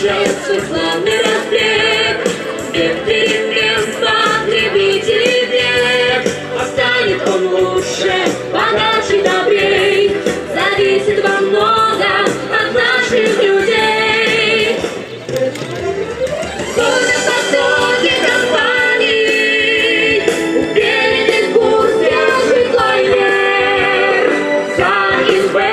встречает свой славный рассвет. Где место, где видели век, а станет он лучше, богаче, добрей. Зависит во многом от наших людей. Скоро потоки компаний упереди курс свежих лайнер. За